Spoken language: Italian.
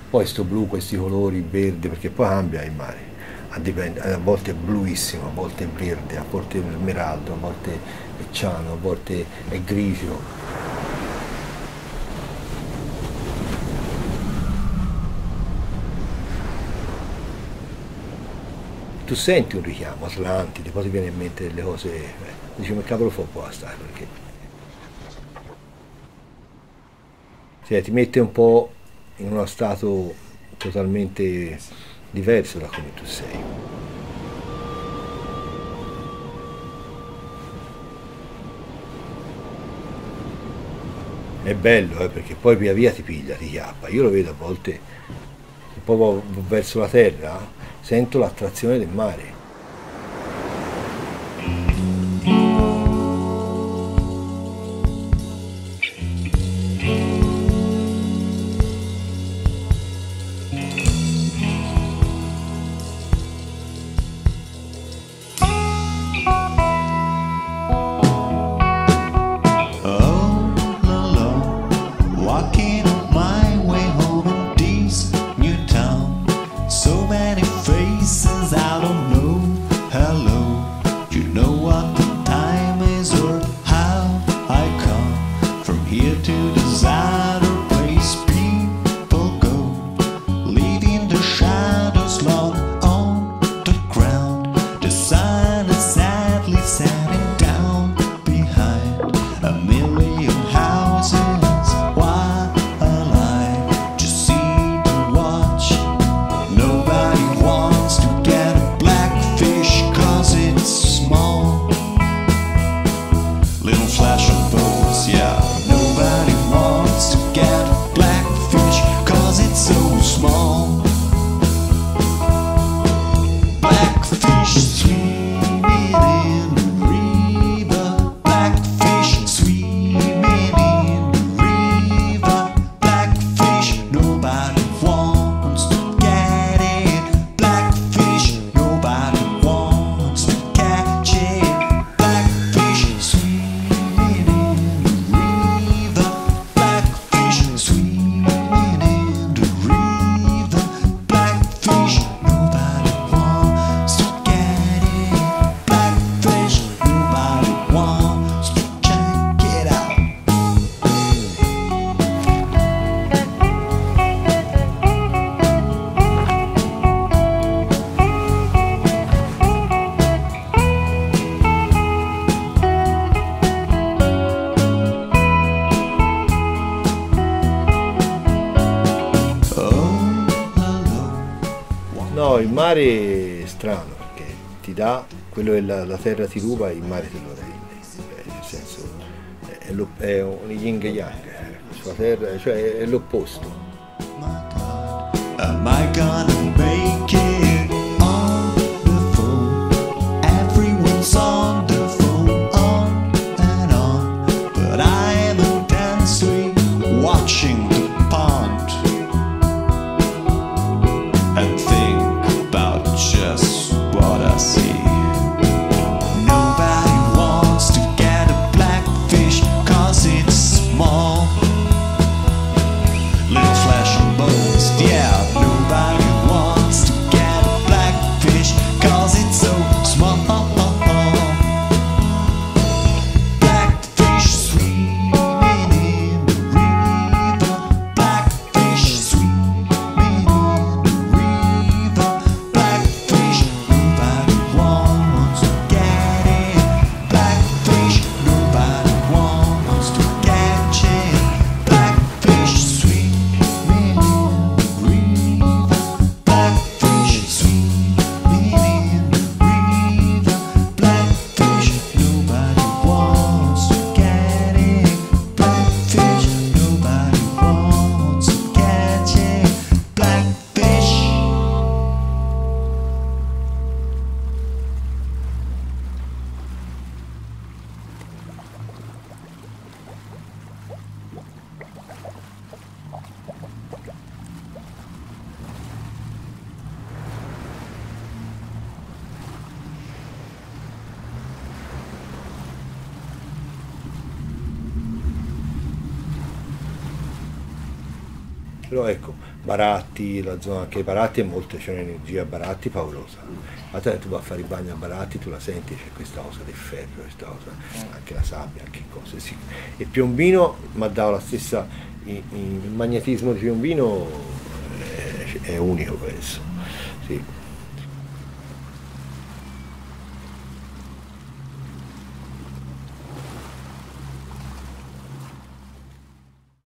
Poi sto blu, questi colori, verde, perché poi cambia il mare, a volte è bluissimo, a volte è verde, a volte è smeraldo, a volte è ciano, a volte è grigio. Tu senti un richiamo, Atlantide, poi ti viene in mente delle cose, dici ma cavolo fa qua stare, perché cioè, ti mette un po' in uno stato totalmente diverso da come tu sei. È bello, perché poi via via ti piglia, ti chiappa. Io lo vedo a volte, un po' verso la terra, sento l'attrazione del mare. No, il mare è strano perché ti dà quello che la terra ti ruba e il mare te lo rende. Nel senso è un yin e yang, sulla terra, cioè è l'opposto. Am I gonna make it on the phone? Everyone's on the phone, on and on, but I am intensely watching the pond and think about just what I see. Nobody wants to get a blackfish 'cause it's small. Little flesh and bones, yeah. Nobody wants to get Però ecco, Baratti, la zona anche Baratti, c'è un'energia Baratti paurosa. Ma tu vai a fare il bagno a Baratti, tu la senti, c'è questa cosa del ferro, questa cosa, anche la sabbia, anche cose, sì. E Piombino mi ha dato la stessa, il magnetismo di Piombino è unico questo, sì.